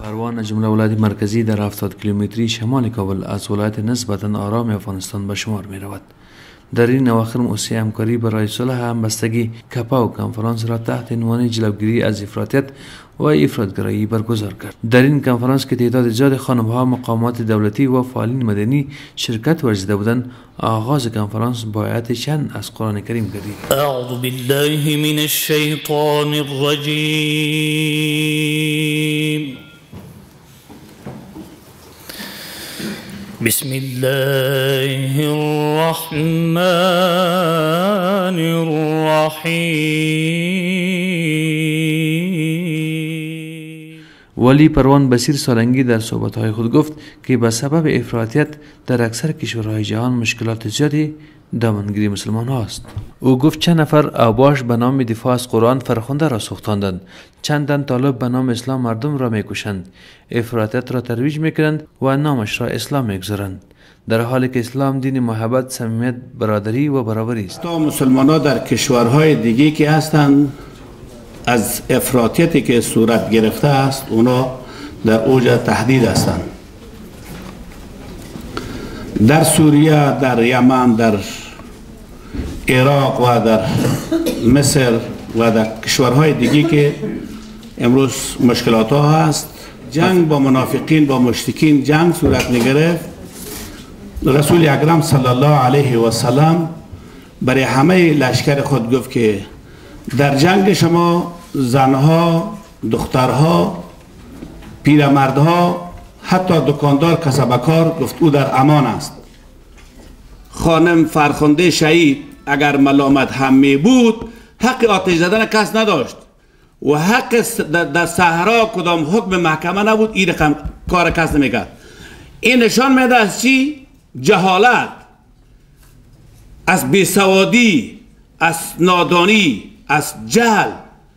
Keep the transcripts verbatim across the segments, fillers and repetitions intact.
پروان از جمله ولایت مرکزی در هفتاد کیلومتری شمال کابل از ولایت نسبتا آرام افغانستان به شمار می رود. در این اواخر موسسه همکاری برای صلح همبستگی کپاو کنفرانس را تحت عنوان جلوگیری از افراطیت و افراطگرایی برگزار کرد. در این کنفرانس که تعداد زیاد خانم‌ها، مقامات دولتی و فعالین مدنی شرکت ورزیده بودند، آغاز کنفرانس با آیت چند از قرآن کریم گردید. اعوذ بالله من الشیطان الرجیم. بسم الله الرحمن الرحیم. ولی پروان بصیر سالنگی در صحبت‌های خود گفت که به سبب افراطیت در اکثر کشورهای جهان مشکلات زیادی دامنگیری مسلمان هاست. او گفت چند نفر اوباش به نام دفاع از قرآن فرخنده را سوختاندند، چندان طالب به نام اسلام مردم را میکشند، افراطیت را ترویج میکنند و نامش را اسلام میگذارند، در حالی که اسلام دین محبت، صمیمیت، برادری و برابری است. تا مسلمان ها در کشورهای دیگه که هستند از افراطیتی که صورت گرفته است اونا در اوج تهدید هستند. در سوریه، در یمن، در عراق و در مصر و در کشورهای دیگه که امروز مشکلات ها هست، جنگ با منافقین، با مشرکین جنگ صورت میگرفت. رسول اکرم صلی الله علیه و سلم برای همه لشکر خود گفت که در جنگ شما زنها، دخترها، پیرمردها، حتی دکاندار، کسبکار، گفت او در امان است. خانم فرخنده شهید اگر ملامت هم می بود حق آتش زدن کس نداشت و حق در صحرا کدام حکم محکمه نبود، این رقم کار کس نمیکرد. این نشان میده از چی؟ جهالت، از بیسوادی، از نادانی، از جهل.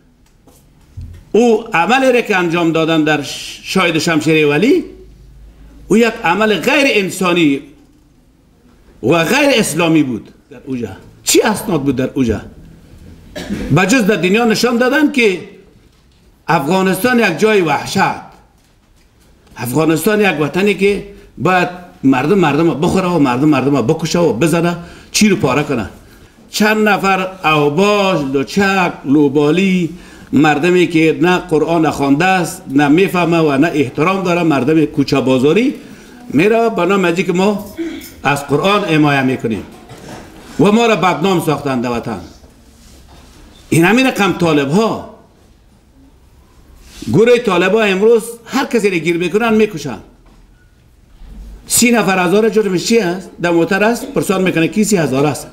او عملی را که انجام دادن در شاهد شمشیر ولی، او یک عمل غیر انسانی و غیر اسلامی بود. در اوجه چی اسناد بود؟ در اوجه بجز در دنیا نشان دادن که افغانستان یک جای وحشت، افغانستان یک وطنی که باید مردم مردم بخوره و مردم مردم بکشه و بزنه، چی رو پاره کنه. چند نفر اوباش، لوچک، لوبالی، مردمی که نه قرآن خوانده است، نه میفهمه و نه احترام داره، مردم کوچه بازاری میره به نام ازی که ما از قرآن حمایت میکنیم و ما را بدنام ساختند در وطن. این همین رقم طالب ها، گروه طالب ها امروز هر کسی را گیر میکنن میکشن. سی نفر هزار جرمش چی است؟ در موتر است، پرسان میکنه کی سی هزار است.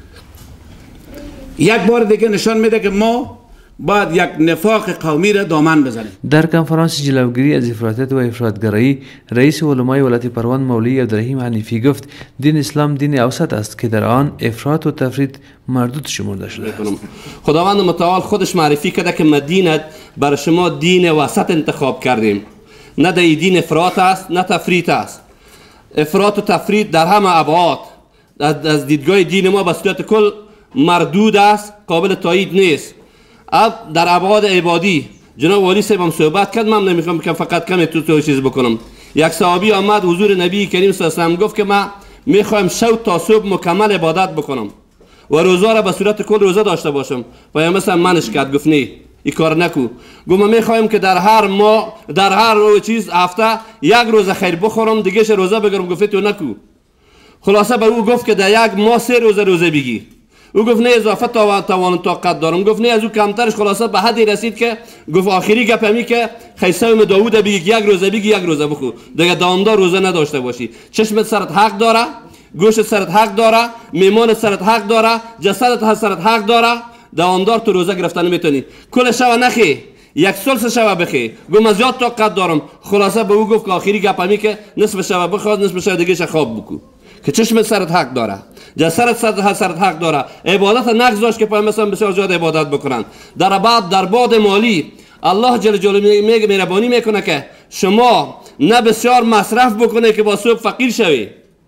یک بار دیگه نشان میده که ما باید یک نفاق قومی را دامن بزنیم. در کنفرانس جلوگیری از افراطیت و افراطگرایی، رئیس علمای ولایت پروان مولوی عبدالرحیم حنیفی گفت دین اسلام دین اوسط است که در آن افراط و تفریط مردود شمرده شده است. خداوند متعال خودش معرفی کرده که ما دینت برای شما دین وسط انتخاب کردیم، نه در دین افراط است نه تفریط است. افراط و تفریط در همه ابعاد از دیدگاه دین ما به صورت کل مردود است، قابل تایید نیست. اب در ابعاد عبادی جناب والی صاحب هم صحبت کرد، من نمیخوام که فقط کمی تو تو چیز بکنم. یک صحابی آمد حضور نبی کریم صلی الله علیه و آله گفت که من میخوایم شب تا صبح مکمل عبادت بکنم و روزا را به صورت کل روزه داشته باشم. و یا مثلا منش کرد، گفت نه این کار نکو. گفت ما میخوایم که در هر ماه، در هر چیز هفته یک روزه خیر بخورم، دیگه روزه بگیرم. گفت تو نکو. خلاصه به او گفت که در یک ماه سه روزه روزه بگیر. او گفت نه اضافه تا توان طاقت دارم. گفت نه از او کمترش. خلاصه به حدی رسید که گفت آخری گپ همی که خیسوم داوود بگی یک روزه بگی یک روزه بخور، دیگه دامدار روزه نداشته باشی. چشمت سرت حق داره، گوشت سرت حق داره، میمان سرت حق داره، جسدت سرت حق داره، دامدار تو روزه گرفتن نمیتونی. کل شب نخی، یک سلس شب بخی. گفت من زیاد طاقت دارم. خلاصه به او گفت که آخری گپ همی که نصف شب بخواد، نصف شب دیگه خواب بکو، که چشم سرت حق داره، جسرت سرت حق داره. عبادت نگذاشت که پیامبر بسیار زیاد عبادت بکنن. در بعد در باد مالی الله جل جلاله میگه مهربانی میکنه که شما نه بسیار مصرف بکنه که با صبح فقیر شوی،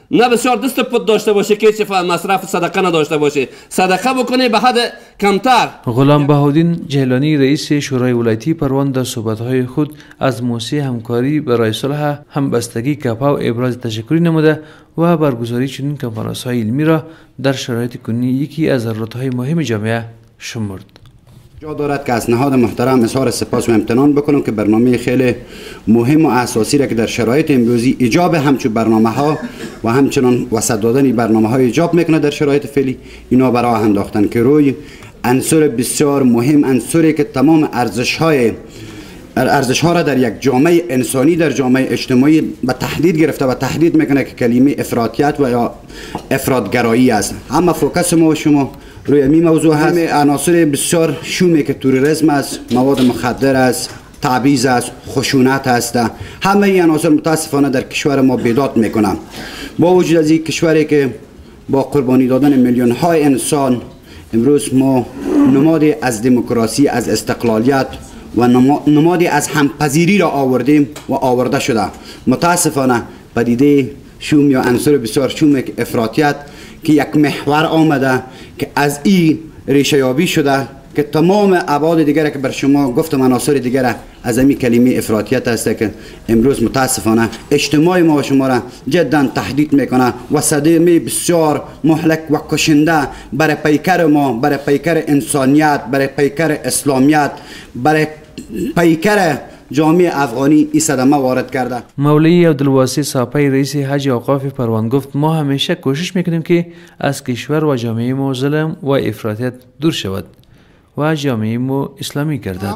نه بسیار دست پت داشته باشه که چه مصرف صدقه نداشته باشه، صدقه بکنه به حد کمتر. غلام بهاءالدین جیلانی رئیس شورای ولایتی پروان در صحبت‌های خود از موسسه همکاری برای صلح همبستگی کپاو ابراز تشکری نموده و برگزاری چنین کنفرانس‌های علمی را در شرایط کنونی یکی از ضرورت‌های مهم جامعه شمرد. جا دارد که از نهاد محترم اظهار سپاس و امتنان بکنم که برنامه خیلی مهم و اساسی را که در شرایط امروزی ایجاب همچون برنامه ها و همچنان وسط دادن برنامه های ایجاب میکنه در شرایط فعلی، اینا برای انداختن که روی عنصر بسیار مهم، عنصری که تمام ارزش های ارزش ها را در یک جامعه انسانی، در جامعه اجتماعی به تحدید گرفته و تحدید میکنه که کلمه افراطیت و یا افراطگرایی است. اما فوکس ما و شما روی این موضوع هست. عناصر بسیار شومی که تروریسم است، مواد مخدر است، تبعیض است، خشونت است، همه این عناصر متاسفانه در کشور ما بیداد میکنن. با وجود از این کشوری که با قربانی دادن میلیون های انسان امروز ما نمادی از دموکراسی، از استقلالیت و نمادی از همپذیری را آوردیم و آورده شده. متاسفانه پدیده شوم یا عنصر بسیار شوم که افراطیت که یک محور آمده که از این ریشه یابی شده که تمام ابعاد دیگر که بر شما گفتم عناصر دیگر از این کلمه افراطیت است که امروز متاسفانه اجتماع ما و شما را جدا تهدید میکنه و صدمه بسیار مهلک و کشنده برای پیکر ما، برای پیکر انسانیت، برای پیکر اسلامیت، برای پیکر جامعه افغانی این صدمه وارد کرده. مولوی عبدالواسی ساپی رئیس حج اوقاف پروان گفت ما همیشه کوشش میکنیم که از کشور و جامعه ما ظلم و افراطیت دور شود و جامعه ما اسلامی گردد.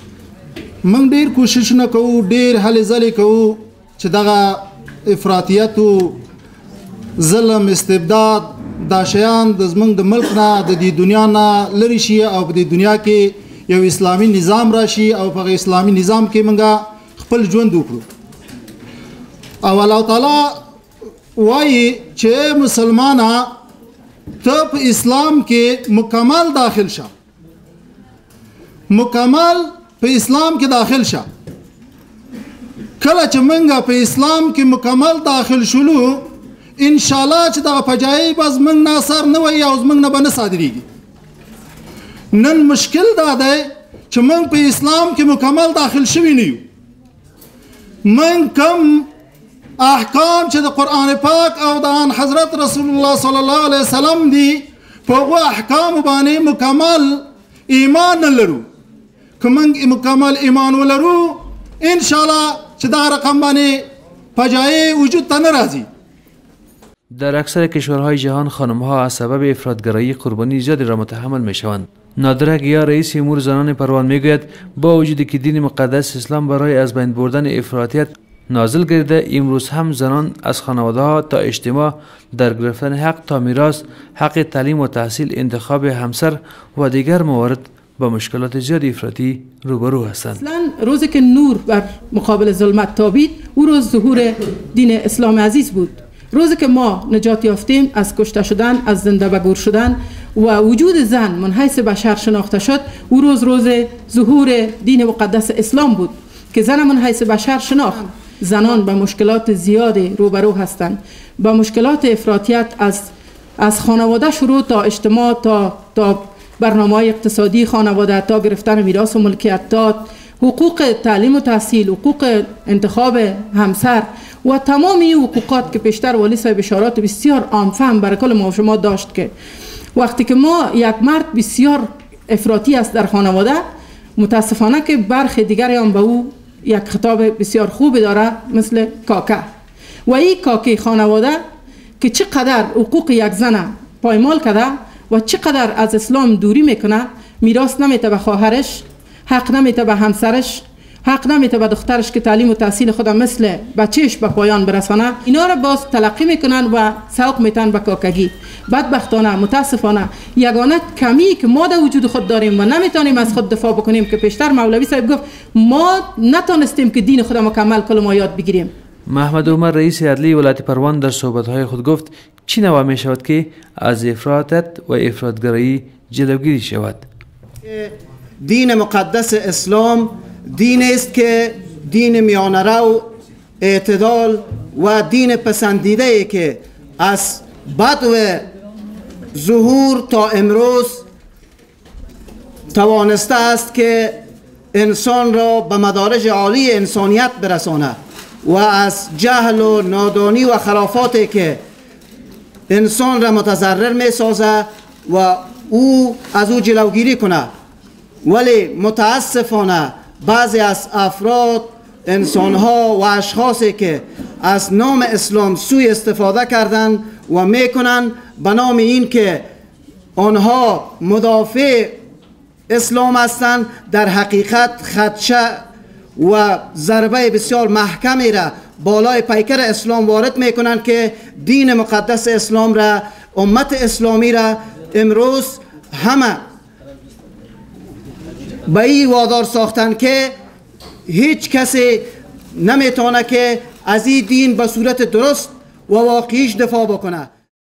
من ډیر کوشش نکوو، ډیر هلې ځلې کوو چې دغه افراطیت او ظلم استبداد دا شیان د زمونږ د ملک نه د دې دنیا نه لرې شي او په دې دنیا کې یو اسلامي نظام راشي او په اسلامي نظام کې موږ خپل ژوند وکړو. او الله تعالی وایي چې مسلمانه ته په اسلام کې مکمل داخل شه، مکمل په اسلام کې داخل شه. کله چې موږ په اسلام کې مکمل داخل شولو ان شاء الله چې دغه فجایع به زموږ نه اثر نه وي او زموږ نه به نه صادریږي. نن مشکل دا دی چې موږ په اسلام کې مکمل داخل شوي نه یو. موږ کوم احکام چې د قرآن پاک او د ان حضرت رسول الله صلی الله علیه وسلم دي په هغو احکامو باندې مکمل ایمان نه لرو. که موږ مکمل ایمان ولرو ان شاء الله چې دغه رقم باندې فجایع وجود ته نه راځي. در اکثر کشورهای جهان خانم‌ها از سبب افراطگرایی قربانی زیادی را متحمل می‌شوند. نادره گیا رئیس امور زنان پروان میگوید با وجودی که دین مقدس اسلام برای از بین بردن افراطیت نازل گردیده، امروز هم زنان از خانواده‌ها تا اجتماع در گرفتن حق تا میراث، حق تعلیم و تحصیل، انتخاب همسر و دیگر موارد با مشکلات زیادی افراطی روبرو هستند. اصلا روزی که نور بر مقابل ظلمت تابید، او روز ظهور دین اسلام عزیز بود. روزی که ما نجات یافتیم از کشته شدن، از زنده به گور شدن و وجود زن من حیث بشر شناخته شد، او روز روز ظهور دین مقدس اسلام بود که زن من حیث بشر شناخت. زنان با مشکلات زیادی روبرو هستند، با مشکلات افراطیت از از خانواده شروع تا اجتماع تا تا برنامه‌های اقتصادی خانواده تا گرفتن میراث و ملکیت تا حقوق تعلیم و تحصیل، حقوق انتخاب همسر و تمام این حقوقات که پیشتر والی صاحب اشارات بسیار عام فهم برای کل ما و شما داشت که وقتی که ما یک مرد بسیار افراطی است در خانواده، متاسفانه که برخی دیگری هم به او یک خطاب بسیار خوب داره مثل کاکه و این کاکه خانواده که چقدر حقوق یک زن پایمال کرده و چقدر از اسلام دوری میکنه، میراث نمیته به خواهرش، حق نمیته به همسرش، حق نمیته به دخترش که تعلیم و تحصیل خودم مثل بچهش به پایان برسانه. اینا را باز تلقی میکنن و سوق میتن به کاکگی. بدبختانه متاسفانه یگانه کمی که ما در وجود خود داریم و نمیتونیم از خود دفاع بکنیم که پیشتر مولوی صاحب گفت ما نتونستیم که دین خودم مکمل کل ما یاد بگیریم. محمد عمر رئیس عدلی ولایت پروان در صحبت‌های خود گفت چی نوا می شود که از افراطیت و افراطگرایی جلوگیری شود. دین مقدس اسلام دین است که دین میانه رو، اعتدال و دین پسندیده ای که از بدو ظهور تا امروز توانسته است که انسان را به مدارج عالی انسانیت برسانه و از جهل و نادانی و خرافاتی که انسان را متضرر می سازه و او از او جلوگیری کنه. ولی متاسفانه بعضی از افراد، انسانها و اشخاصی که از نام اسلام سوء استفاده کردن و میکنن به نام این که آنها مدافع اسلام هستند، در حقیقت خدشه و ضربه بسیار محکمی را بالای پیکر اسلام وارد میکنند که دین مقدس اسلام را، امت اسلامی را امروز همه به این وادار ساختن که هیچ کسی نمیتونه که از این دین به صورت درست و واقعیش دفاع بکنه.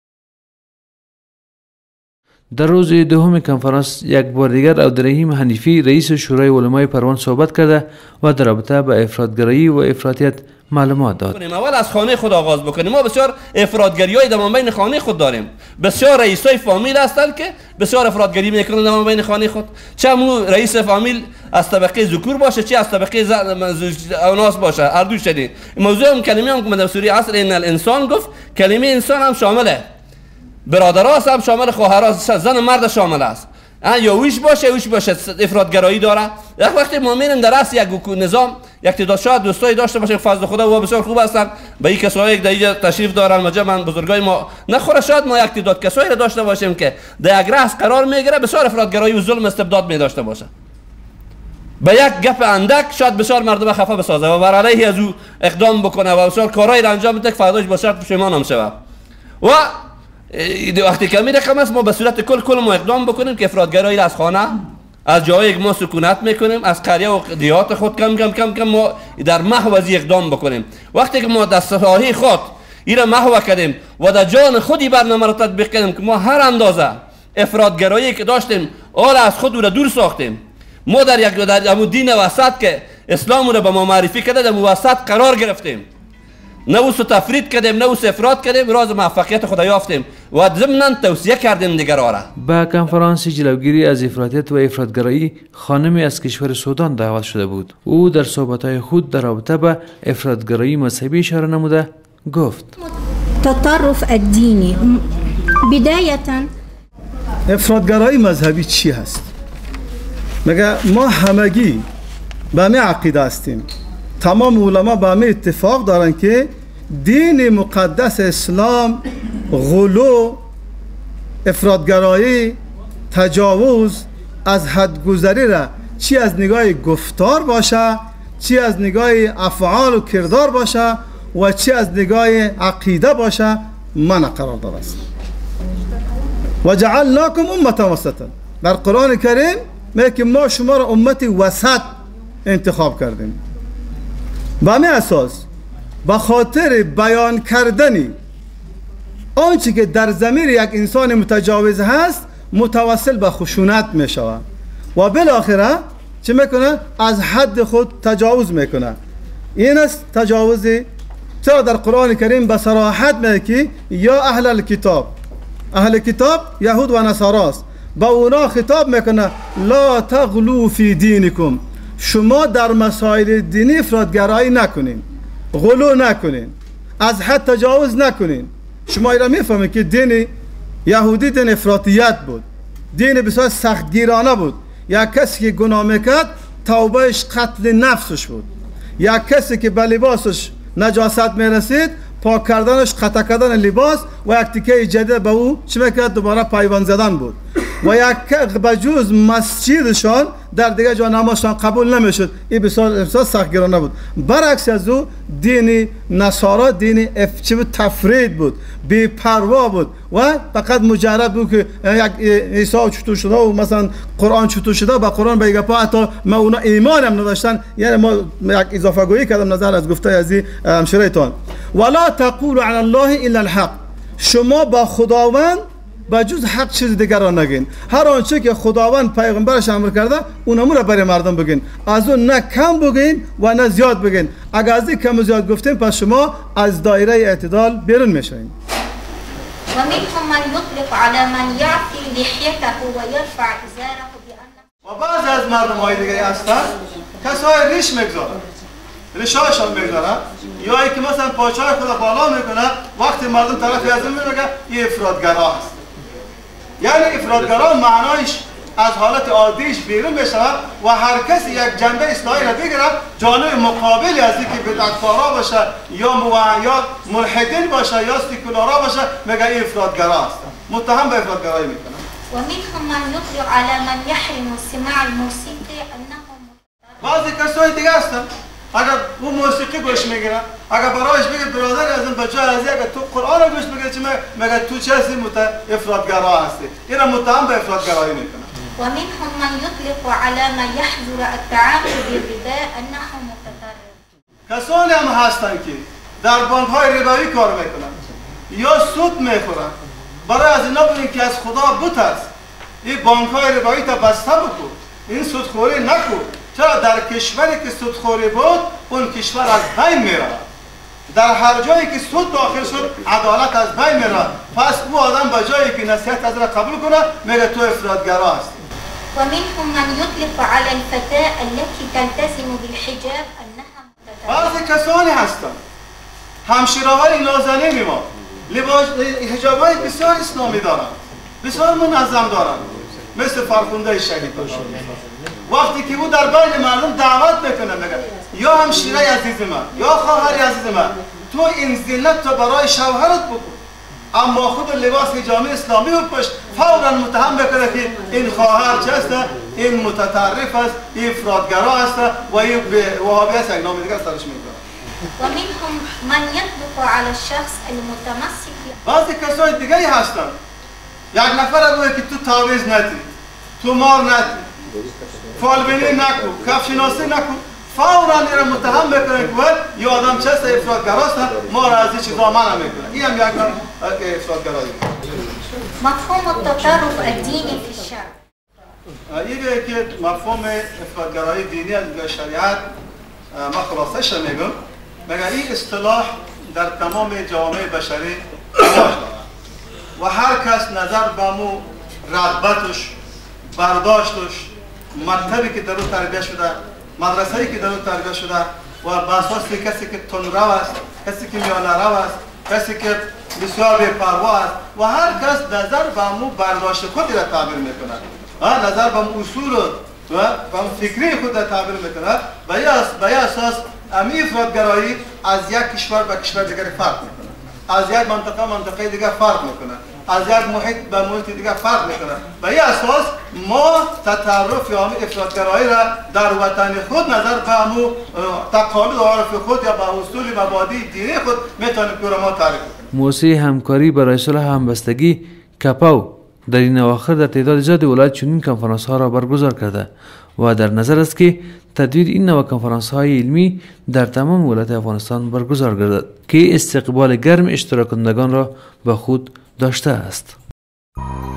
در روز دوم کنفرانس یک بار دیگر عبدالرحیم حنیفی رئیس شورای علمای پروان صحبت کرده و در رابطه با افراطگرایی و افراطیت معلومات داد. اول از خانه خود آغاز بکنیم. ما بسیار افراطگری‌های در بین خانه خود داریم. بسیار رئیسای فامیل هستند که بسیار افراطگری میکنند در بین خانه خود. چه مو رئیس فامیل از طبقه ذکور باشه، چه از طبقه اناث باشه، هر دو شدی. موضوع هم کلمه هم که در سوره عصر ان الانسان گفت، کلمه انسان هم شامله برادرها هم شامل، خواهرها، زن مرد شامل است. یا ویش باشه ویش باشه افراطگرایی داره. یک وقتی ما میریم در اصل یک نظام یک تعداد شاید دوستایی داشته باشه فضل خدا و بسیار خوب هستن، به این کسایی که در اینجا تشریف دارن و جمع بزرگای ما نخوره، شاید ما یک تعداد کسایی را داشته باشیم که در یک رأس قرار میگیره بسیار افراطگرایی و ظلم استبداد می داشته باشه. به یک گپ اندک شاید بسیار مردم خفه بسازه و بر علیه از او اقدام بکنه و بسیار کارهایی را انجام بده که فرداش با شرط پشیمان هم شود. و وقتی کمی رقم است ما به صورت کل کل ما اقدام بکنیم که افراطگرایی را از خانه، از جایی که ما سکونت میکنیم، از قریه و دیهات خود کم کم کم کم ما در محو از اقدام بکنیم. وقتی که ما در ساحه خود این را محو کردیم و در جان خودی برنامه را تطبیق کردیم که ما هر اندازه افراطگرایی که داشتیم آل از خود او را دور ساختیم، ما در یک در دین وسط که اسلام را به ما معرفی کرده در وسط قرار گرفتیم، نه اوس تفرید کردیم نه اوس افراط کردیم، راز موفقیت خدا یافتیم و ضمناً توصیه کردیم دیگران را. با کنفرانس جلوگیری از افراطیت و افراطگرایی خانمی از کشور سودان دعوت شده بود. او در صحبت‌های خود در رابطه با افراطگرایی مذهبی اشاره نموده گفت: تطرف الدینی بدایة افراطگرایی مذهبی چی هست؟ مگه ما همگی به همه عقیده هستیم، تمام علما به همه اتفاق دارن که دین مقدس اسلام غلو، افراطگرایی، تجاوز، از حد گذری را چی از نگاه گفتار باشه، چی از نگاه افعال و کردار باشه و چی از نگاه عقیده باشه منع قرار داده است. و جعلناکم امة وسطا، در قرآن کریم میگه که ما شما را امت وسط انتخاب کردیم. به همین اساس به خاطر بیان کردنی آنچه که در ضمیر یک انسان متجاوز هست متوسل به خشونت می شود و بالاخره چه میکنه؟ از حد خود تجاوز میکنه. این است تجاوزی. چرا در قرآن کریم به صراحت میگه که یا اهل الکتاب، اهل کتاب یهود و نصارا است، با اونا خطاب میکنه لا تغلو فی دینکم، شما در مسائل دینی افراطگرایی نکنین، غلو نکنین، از حد تجاوز نکنین. شما ایرا میفهمید که دین یهودی دین افراطیت بود، دین بسیار سختگیرانه بود. یک کسی که گناه میکرد توبهش قتل نفسش بود، یک کسی که به لباسش نجاست میرسید پاک کردنش قطع کردن لباس و یک تیکه جدید به او چه میکرد؟ دوباره پیوند زدن بود. و یک بجوز مسجدشان در دیگه جا نمازشان قبول نمیشد. این بسیار بسیار سختگیرانه بود. برعکس از او دین نصارا دین تفرید بود، بی پروا بود و فقط مجرد بود که یک عیسی چطور شده و مثلا قرآن چطور شده، با قرآن به گپا حتی ما اونا ایمان هم نداشتن. یعنی ما یک اضافه گویی کردم نظر از گفته از همشریتان. ولا تقولوا علی الله الا الحق، شما با خداوند با جز حق چیز دیگر را نگین. هر آنچه که خداوند پیغمبرش امر کرده اونمو را برای مردم بگین، از اون نه کم بگین و نه زیاد بگین. اگر از این کم و زیاد گفتیم پس شما از دایره اعتدال بیرون میشین. ومنهم من يطلق على من يعفي لحيته ويرفع إزاره بأنه و بعض از مردم های دیگه هستن کسای ریش میگذارن ریشاشان میگذارن یا ای که مثلا پاچای خود بالا میکنن وقتی مردم طرف از اون میگه این افراطگرا هست. یعنی افراطگرا معنایش از حالت عادیش بیرون میشود و هر کسی یک جنبه اصلاحی را بگیرد جانب مقابلی از اینکه بدعتکارا باشه یا یا ملحدین باشه یا سکولارا باشه میگه این افراطگرا است، متهم به افراطگرایی میکنه. ومنهم من يطلق على من يحرم استماع الموسيقى انه بعضی کسای دیگه هستن اگر اون موسیقی گوش میگیرن اگر برایش بگه برادر از این بچه از اگر تو قرآن گوش میگیره چه میگه تو چه هستی افراطگرا هستی، اینا متهم به افراطگرایی میکنه. ومنهم من يطلق على من يحظر التعامل بالربا انه متطرف. کسانی هم هستن که در بانک های ربوی کار میکنن یا سود میخورن، برای از اینا بگیم که از خدا بترس، این بانک های ربوی تا بسته بکن، این سودخوری نکن. چرا در کشوری که سودخوری بود اون کشور از بین میره، در هر جایی که سود داخل شد عدالت از بین میره. پس او آدم به جایی که نصیحت از را قبول کنه میگه تو افراطگرا هستی. ومنهم من يطلق على الفتاة التي تلتزم بالحجاب انها بعضی کسانی هستند همشیراهای نازنین ما لباس حجابای بسیار اسلامی دارند، بسیار منظم دارند، مثل فرخنده شهید باشه. وقتی که او در بین مردم دعوت میکنه میگه یا همشیره عزیز من یا خواهر عزیز من تو این زینت تو برای شوهرت بکن، اما خود لباس حجامه اسلامی بپوش، فوراً متهم بکنه که این خواهر چه است، این متطرف است، این افراطگرا است و این وهابی است، یک نام دیگه سرش میکنه. ومنهم من يطلق على الشخص المتمسك. بعضی کسای دیگه هستن یک نفر بگه که تو تعویض ندی، تو مار ندی، فالبینی نکن، کفشناسی نکن، فوراً این را متهم میکنه که یه آدم چه است، افراطگراست، ما را از این چیزا منع میکنه. این هم یک نوع افراطگرایی. مفهوم التطرف الدینی فی الشرع. این که مفهوم افراطگرایی دینی از شریعت ما خلاصش میگم، مگر این اصطلاح در تمام جوامع بشری رواج دارد و هر کس نظر به مو رغبتش، برداشتش، مکتبی که در او تربیت شده، مدرسه‌ای که در او تربیت شده و به اساس کسی که تندرو است، کسی که میانه رو است، کسی که بسیار بی‌پروا است و هر کس نظر به مو برداشت خودی را تعبیر میکنه، نظر به مو اصول و به فکری خود را تعبیر میکنه. به این اساس امی افراطگرایی از یک کشور به کشور دیگر فرق میکنه، از یک منطقه منطقه دیگر فرق میکنه، از یک محیط به محیط دیگر فرق میکنه. به این اساس ما تطرف یا افراطگرایی را در وطن خود نظر به همون تقالید و عرف خود یا به اصول مبادی دینی خود میتونیم که ما تعریف کنیم. موسسه همکاری برای صلح همبستگی کپاو در این اواخر در تعداد زیادی ولایت چنین کنفرانس ها را برگزار کرده و در نظر است که تدویر این نوع کنفرانس های علمی در تمام ولایت افغانستان برگزار گردد که استقبال گرم اشتراک کنندگان را به خود داشته است.